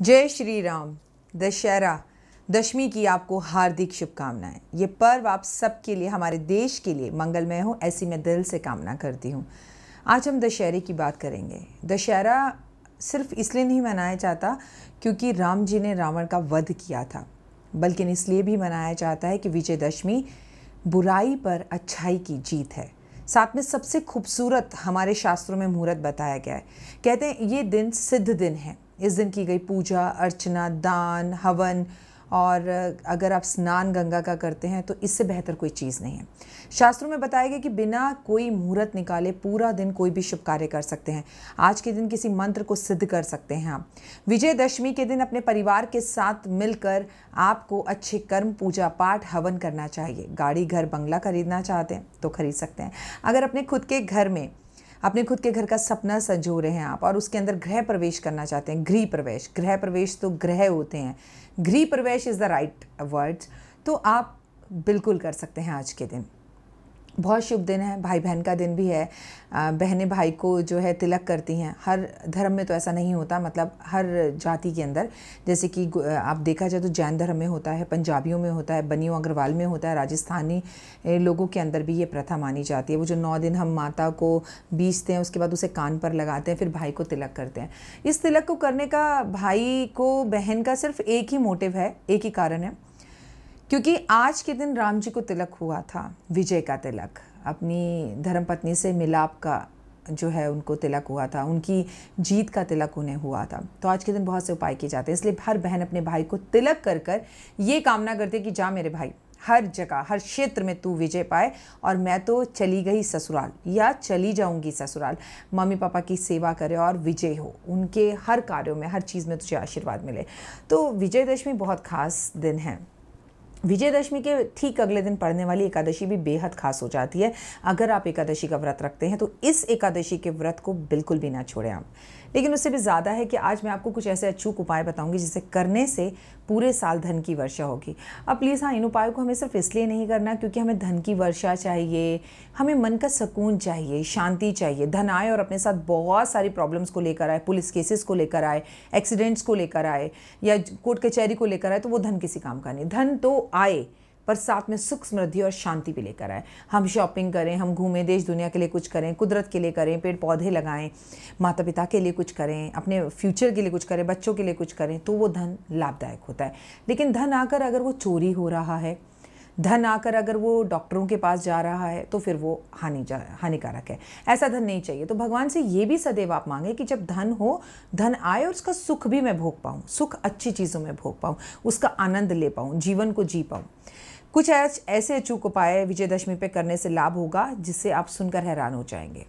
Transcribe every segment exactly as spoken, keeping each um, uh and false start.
जय श्री राम। दशहरा दशमी की आपको हार्दिक शुभकामनाएं। ये पर्व आप सबके लिए, हमारे देश के लिए मंगलमय हो, ऐसी मैं दिल से कामना करती हूँ। आज हम दशहरे की बात करेंगे। दशहरा सिर्फ इसलिए नहीं मनाया जाता क्योंकि राम जी ने रावण का वध किया था, बल्कि इसलिए भी मनाया जाता है कि विजयदशमी बुराई पर अच्छाई की जीत है। साथ में सबसे खूबसूरत हमारे शास्त्रों में मुहूर्त बताया गया है। कहते हैं ये दिन सिद्ध दिन है। इस दिन की गई पूजा अर्चना, दान, हवन और अगर आप स्नान गंगा का करते हैं तो इससे बेहतर कोई चीज़ नहीं है। शास्त्रों में बताया गया कि बिना कोई मुहूर्त निकाले पूरा दिन कोई भी शुभ कार्य कर सकते हैं। आज के दिन किसी मंत्र को सिद्ध कर सकते हैं आप। विजयदशमी के दिन अपने परिवार के साथ मिलकर आपको अच्छे कर्म, पूजा पाठ, हवन करना चाहिए। गाड़ी, घर, बंगला खरीदना चाहते हैं तो खरीद सकते हैं। अगर अपने खुद के घर में अपने खुद के घर का सपना संजो रहे हैं आप और उसके अंदर गृह प्रवेश करना चाहते हैं, गृह प्रवेश गृह प्रवेश तो ग्रह होते हैं, गृह प्रवेश इज़ द राइट वर्ड्स, तो आप बिल्कुल कर सकते हैं। आज के दिन बहुत शुभ दिन है। भाई बहन का दिन भी है। बहनें भाई को जो है तिलक करती हैं। हर धर्म में तो ऐसा नहीं होता, मतलब हर जाति के अंदर, जैसे कि आप देखा जाए तो जैन धर्म में होता है, पंजाबियों में होता है, बनियों अग्रवाल में होता है, राजस्थानी लोगों के अंदर भी ये प्रथा मानी जाती है। वो जो नौ दिन हम माता को बीजते हैं, उसके बाद उसे कान पर लगाते हैं, फिर भाई को तिलक करते हैं। इस तिलक को करने का भाई को बहन का सिर्फ एक ही मोटिव है, एक ही कारण है, क्योंकि आज के दिन राम जी को तिलक हुआ था, विजय का तिलक, अपनी धर्मपत्नी से मिलाप का जो है उनको तिलक हुआ था, उनकी जीत का तिलक उन्हें हुआ था। तो आज के दिन बहुत से उपाय किए जाते हैं, इसलिए हर बहन अपने भाई को तिलक कर कर ये कामना करती है कि जा मेरे भाई, हर जगह हर क्षेत्र में तू विजय पाए और मैं तो चली गई ससुराल या चली जाऊंगी ससुराल, मम्मी पापा की सेवा करे और विजय हो, उनके हर कार्यों में, हर चीज़ में तुझे आशीर्वाद मिले। तो विजयदशमी बहुत खास दिन है। विजयदशमी के ठीक अगले दिन पड़ने वाली एकादशी भी बेहद खास हो जाती है। अगर आप एकादशी का व्रत रखते हैं तो इस एकादशी के व्रत को बिल्कुल भी ना छोड़ें आप। लेकिन उससे भी ज़्यादा है कि आज मैं आपको कुछ ऐसे अचूक उपाय बताऊंगी जिसे करने से पूरे साल धन की वर्षा होगी। अब प्लीज़ हाँ, इन उपायों को हमें सिर्फ इसलिए नहीं करना क्योंकि हमें धन की वर्षा चाहिए, हमें मन का सुकून चाहिए, शांति चाहिए। धन आए और अपने साथ बहुत सारी प्रॉब्लम्स को लेकर आए, पुलिस केसेस को लेकर आए, एक्सीडेंट्स को लेकर आए या कोर्ट कचहरी को लेकर आए, तो वो धन किसी काम का नहीं। धन तो आए पर साथ में सुख, समृद्धि और शांति भी लेकर आए। हम शॉपिंग करें, हम घूमें, देश दुनिया के लिए कुछ करें, कुदरत के लिए करें, पेड़ पौधे लगाएं, माता पिता के लिए कुछ करें, अपने फ्यूचर के लिए कुछ करें, बच्चों के लिए कुछ करें, तो वो धन लाभदायक होता है। लेकिन धन आकर अगर वो चोरी हो रहा है, धन आकर अगर वो डॉक्टरों के पास जा रहा है, तो फिर वो हानि हानिकारक है। ऐसा धन नहीं चाहिए। तो भगवान से ये भी सदैव आप मांगे कि जब धन हो, धन आए और उसका सुख भी मैं भोग पाऊँ, सुख अच्छी चीज़ों में भोग पाऊँ, उसका आनंद ले पाऊँ, जीवन को जी पाऊँ। कुछ ऐसे अचूक उपाय विजयदशमी पे करने से लाभ होगा जिससे आप सुनकर हैरान हो जाएंगे।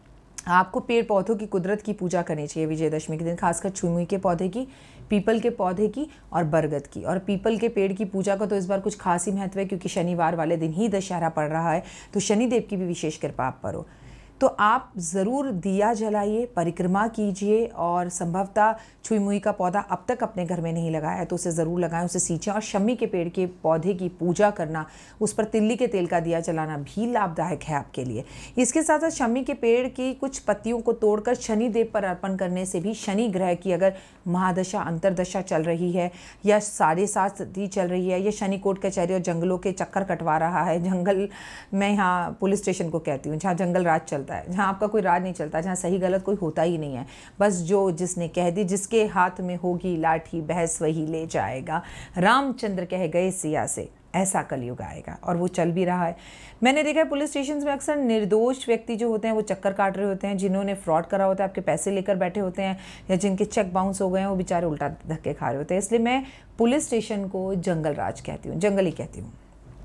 आपको पेड़ पौधों की, कुदरत की पूजा करनी चाहिए विजयदशमी के दिन, खासकर छुई के पौधे की, पीपल के पौधे की और बरगद की। और पीपल के पेड़ की पूजा का तो इस बार कुछ खास ही महत्व है क्योंकि शनिवार वाले दिन ही दशहरा पड़ रहा है, तो शनिदेव की भी विशेष कृपा आप पर हो। तो आप ज़रूर दिया जलाइए, परिक्रमा कीजिए और संभवतः छुई मुई का पौधा अब तक अपने घर में नहीं लगाया है तो उसे ज़रूर लगाएं, उसे सींचें। और शम्मी के पेड़ के पौधे की पूजा करना, उस पर तिल्ली के तेल का दिया जलाना भी लाभदायक है आपके लिए। इसके साथ साथ शम्मी के पेड़ की कुछ पत्तियों को तोड़कर शनिदेव पर अर्पण करने से भी शनि ग्रह की अगर महादशा, अंतरदशा चल रही है या साढ़े सात सदी चल रही है या शनि कोर्ट कचहरी और जंगलों के चक्कर कटवा रहा है, जंगल मैं यहाँ पुलिस स्टेशन को कहती हूँ, जहाँ जंगल राज चलता है, जहाँ आपका कोई राज नहीं चलता, जहाँ सही गलत कोई होता ही नहीं है, बस जो जिसने कह दी, जिसके हाथ में होगी लाठी भैंस वही ले जाएगा, रामचंद्र कह गए सिया से, ऐसा कलयुग आएगा। और वो चल भी रहा है। मैंने देखा है पुलिस स्टेशन में अक्सर निर्दोष व्यक्ति जो होते हैं वो चक्कर काट रहे होते हैं, जिन्होंने फ्रॉड करा होता है, आपके पैसे लेकर बैठे होते हैं या जिनके चेक बाउंस हो गए हैं, वो बेचारे उल्टा धक्के खा रहे होते हैं। इसलिए मैं पुलिस स्टेशन को जंगल राज कहती हूँ, जंगल ही कहती हूँ।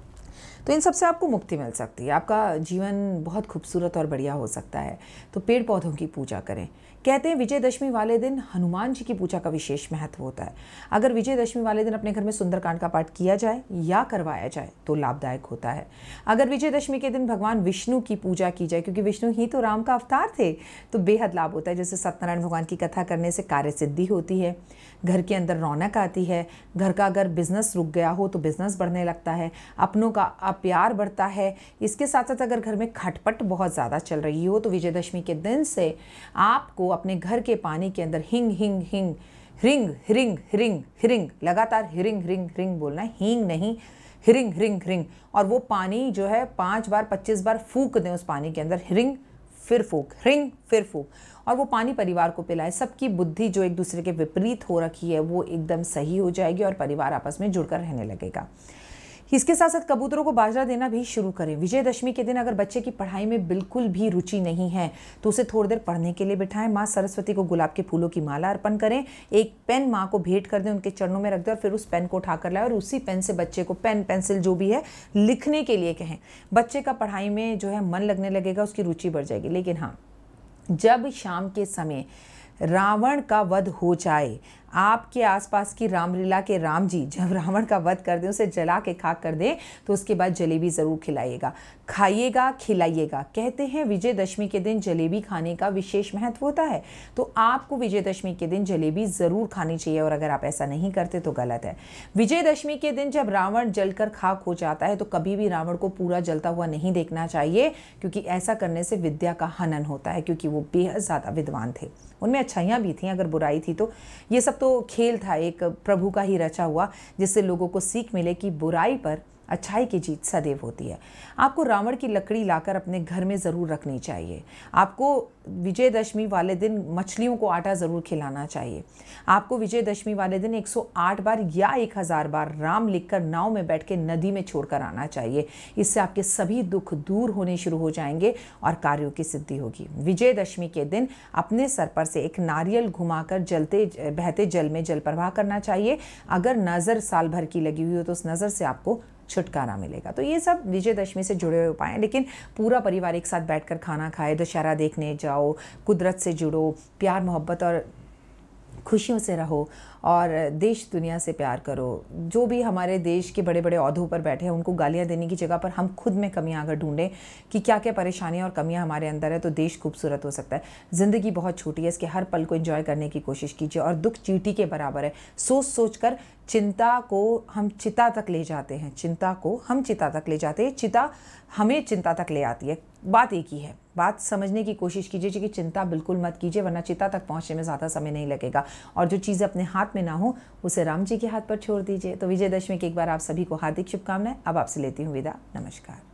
तो इन सबसे आपको मुक्ति मिल सकती है, आपका जीवन बहुत खूबसूरत और बढ़िया हो सकता है। तो पेड़ पौधों की पूजा करें। कहते हैं विजयदशमी वाले दिन हनुमान जी की पूजा का विशेष महत्व होता है। अगर विजयदशमी वाले दिन अपने घर में सुंदरकांड का पाठ किया जाए या करवाया जाए तो लाभदायक होता है। अगर विजयदशमी के दिन भगवान विष्णु की पूजा की जाए, क्योंकि विष्णु ही तो राम का अवतार थे, तो बेहद लाभ होता है। जैसे सत्यनारायण भगवान की कथा करने से कार्य सिद्धि होती है, घर के अंदर रौनक आती है, घर का अगर बिजनेस रुक गया हो तो बिजनेस बढ़ने लगता है, अपनों का प्यार बढ़ता है। इसके साथ साथ अगर घर में खटपट बहुत ज़्यादा चल रही हो तो विजयदशमी के दिन से आपको अपने घर के पानी के अंदर हिंग हिंग हिंग हिरिंग हिरिंग हिरिंग हिरिंग, लगातार हिरिंग हिरिंग हिरिंग बोलना है, हींग नहीं, हिरिंग हिरिंग हिरिंग। और वो पानी जो है पाँच बार पच्चीस बार फूक दें उस पानी के अंदर, हिरिंग फिर फूक, हिरिंग फिर फूक, और वो पानी परिवार को पिलाएं। सबकी बुद्धि जो एक दूसरे के विपरीत हो रखी है वो एकदम सही हो जाएगी और परिवार आपस में जुड़कर रहने लगेगा। इसके साथ साथ कबूतरों को बाजरा देना भी शुरू करें। विजयदशमी के दिन अगर बच्चे की पढ़ाई में बिल्कुल भी रुचि नहीं है तो उसे थोड़ी देर पढ़ने के लिए बिठाएं। माँ सरस्वती को गुलाब के फूलों की माला अर्पण करें, एक पेन माँ को भेंट कर दें, उनके चरणों में रख दें और फिर उस पेन को उठाकर लाएं और उसी पेन से बच्चे को पेन पेंसिल जो भी है लिखने के लिए कहें। बच्चे का पढ़ाई में जो है मन लगने लगेगा, उसकी रुचि बढ़ जाएगी। लेकिन हाँ, जब शाम के समय रावण का वध हो जाए, आपके आसपास की रामलीला के राम जी जब रावण का वध कर दें, उसे जला के खाक कर दें, तो उसके बाद जलेबी ज़रूर खिलाइएगा, खाइएगा, खिलाइएगा। कहते हैं विजयदशमी के दिन जलेबी खाने का विशेष महत्व होता है, तो आपको विजयदशमी के दिन जलेबी ज़रूर खानी चाहिए और अगर आप ऐसा नहीं करते तो गलत है। विजयदशमी के दिन जब रावण जलकर खाक हो जाता है तो कभी भी रावण को पूरा जलता हुआ नहीं देखना चाहिए, क्योंकि ऐसा करने से विद्या का हनन होता है, क्योंकि वो बेहद ज़्यादा विद्वान थे, उनमें अच्छाइयाँ भी थीं, अगर बुराई थी तो ये सब तो खेल था एक प्रभु का ही रचा हुआ, जिससे लोगों को सीख मिले कि बुराई पर अच्छाई की जीत सदैव होती है। आपको रावण की लकड़ी लाकर अपने घर में ज़रूर रखनी चाहिए। आपको विजयदशमी वाले दिन मछलियों को आटा ज़रूर खिलाना चाहिए। आपको विजयदशमी वाले दिन एक सौ आठ बार या एक हज़ार बार राम लिखकर नाव में बैठ के नदी में छोड़कर आना चाहिए। इससे आपके सभी दुख दूर होने शुरू हो जाएंगे और कार्यों की सिद्धि होगी। विजयदशमी के दिन अपने सर पर से एक नारियल घुमाकर जलते बहते जल में जल प्रवाह करना चाहिए। अगर नज़र साल भर की लगी हुई हो तो उस नज़र से आपको छुटकारा मिलेगा। तो ये सब विजयदशमी से जुड़े हुए उपाय हैं, लेकिन पूरा परिवार एक साथ बैठकर खाना खाए, दशहरा देखने जाओ, कुदरत से जुड़ो, प्यार मोहब्बत और खुशियों से रहो और देश दुनिया से प्यार करो। जो भी हमारे देश के बड़े बड़े ओहदों पर बैठे हैं उनको गालियां देने की जगह पर हम खुद में कमियां अगर ढूंढें कि क्या क्या परेशानियां और कमियां हमारे अंदर है, तो देश खूबसूरत हो सकता है। ज़िंदगी बहुत छोटी है, इसके हर पल को एंजॉय करने की कोशिश कीजिए और दुख चींटी के बराबर है। सोच सोच कर चिंता को हम चिता तक ले जाते हैं, चिंता को हम चिता तक ले जाते हैं, चिता हमें चिंता तक ले आती है। बात एक ही है, बात समझने की कोशिश कीजिए कि चिंता बिल्कुल मत कीजिए, वरना चिता तक पहुंचने में ज़्यादा समय नहीं लगेगा। और जो चीज़ें अपने हाथ में ना हो उसे राम जी के हाथ पर छोड़ दीजिए। तो विजयदशमी की एक बार आप सभी को हार्दिक शुभकामनाएं। अब आपसे लेती हूँ विदा, नमस्कार।